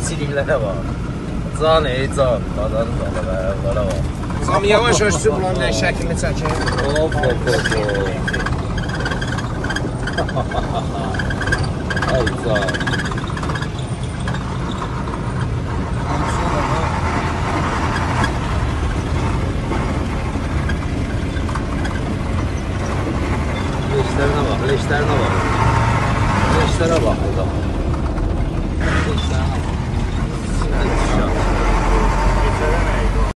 Çiliklere bak. Can ey can. Qadanın da ayaqlara bak. Sam yavaş yavaş sür bunların ne şəklini çəkin. Hop hop hop. Ay can. Leşlerine bak, leşlerine bak. Leşlere bak burada.